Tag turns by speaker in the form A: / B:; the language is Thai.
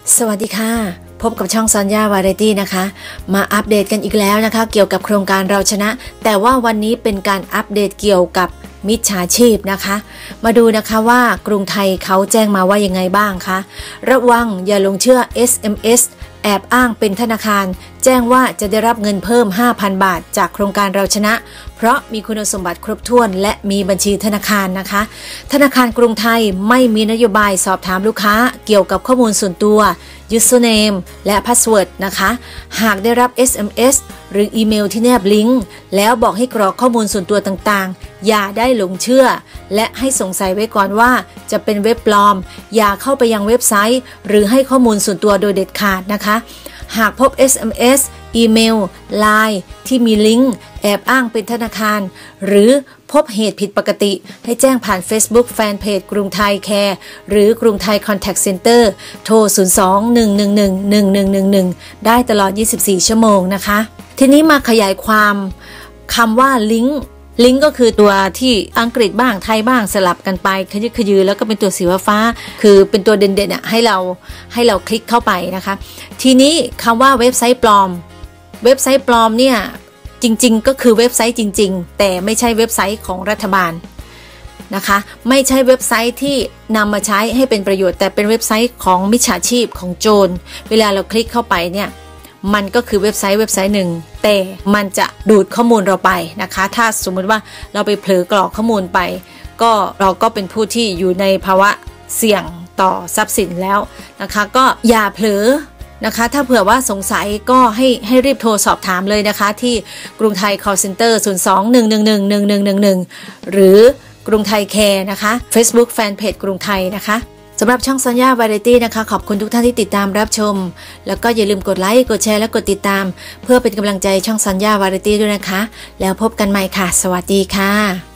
A: สวัสดีค่ะพบกับช่องซอนย่าวาไรตี้นะคะมาอัปเดตกันอีกแล้วนะคะเกี่ยวกับโครงการเราชนะแต่ว่าวันนี้เป็นการอัปเดตเกี่ยวกับมิจฉาชีพนะคะมาดูนะคะว่ากรุงไทยเขาแจ้งมาว่ายังไงบ้างคะระวังอย่าลงเชื่อ SMS แอบอ้างเป็นธนาคารแจ้งว่าจะได้รับเงินเพิ่ม 5,000 บาทจากโครงการเราชนะเพราะมีคุณสมบัติครบถ้วนและมีบัญชีธนาคารนะคะธนาคารกรุงไทยไม่มีนโยบายสอบถามลูกค้าเกี่ยวกับข้อมูลส่วนตัว username และ password นะคะหากได้รับ SMS หรืออีเมลที่แนบลิงก์แล้วบอกให้กรอกข้อมูลส่วนตัวต่างๆอย่าได้หลงเชื่อและให้สงสัยไว้ก่อนว่าจะเป็นเว็บปลอมอย่าเข้าไปยังเว็บไซต์หรือให้ข้อมูลส่วนตัวโดยเด็ดขาดนะคะหากพบ SMS อีเมล LINE ที่มีลิงก์แอบอ้างเป็นธนาคารหรือพบเหตุผิดปกติให้แจ้งผ่าน Facebook Fanpage กรุงไทยแคร์หรือกรุงไทย Contact Center โทร 02-111-1111 ได้ตลอด 24 ชั่วโมงนะคะทีนี้มาขยายความคำว่าลิงก์ก็คือตัวที่อังกฤษบ้างไทยบ้างสลับกันไปขยึกขยือแล้วก็เป็นตัวสีฟ้าคือเป็นตัวเด่นๆให้เราคลิกเข้าไปนะคะทีนี้คำว่าเว็บไซต์ปลอมเนี่ยจริงๆก็คือเว็บไซต์จริงๆแต่ไม่ใช่เว็บไซต์ของรัฐบาลนะคะไม่ใช่เว็บไซต์ที่นำมาใช้ให้เป็นประโยชน์แต่เป็นเว็บไซต์ของมิจฉาชีพของโจรเวลาเราคลิกเข้าไปเนี่ยมันก็คือเว็บไซต์หนึ่งแต่มันจะดูดข้อมูลเราไปนะคะถ้าสมมติว่าเราไปเผลอกรอกข้อมูลไปก็เราก็เป็นผู้ที่อยู่ในภาวะเสี่ยงต่อทรัพย์สินแล้วนะคะก็อย่าเผลอนะคะถ้าเผื่อว่าสงสัยก็ให้รีบโทรสอบถามเลยนะคะที่กรุงไทย call center 02-111-1111 หรือกรุงไทยแคร์นะคะ Facebook Fanpage กรุงไทยนะคะสำหรับช่องซอนย่าวาไรตี้นะคะขอบคุณทุกท่านที่ติดตามรับชมแล้วก็อย่าลืมกดไลค์กดแชร์และกดติดตามเพื่อเป็นกำลังใจช่องซอนย่าวาไรตี้ด้วยนะคะแล้วพบกันใหม่ค่ะสวัสดีค่ะ